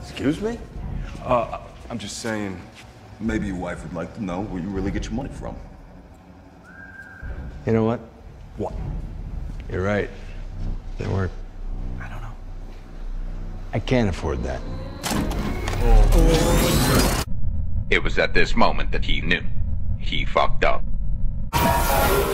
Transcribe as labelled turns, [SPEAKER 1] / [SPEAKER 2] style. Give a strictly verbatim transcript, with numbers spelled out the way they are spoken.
[SPEAKER 1] Excuse me? Uh, I'm just saying, maybe your wife would like to know where you really get your money from.
[SPEAKER 2] You know what?
[SPEAKER 1] What?
[SPEAKER 2] You're right. They weren't.
[SPEAKER 1] I don't know.
[SPEAKER 2] I can't afford that.
[SPEAKER 3] It was at this moment that he knew. He fucked up.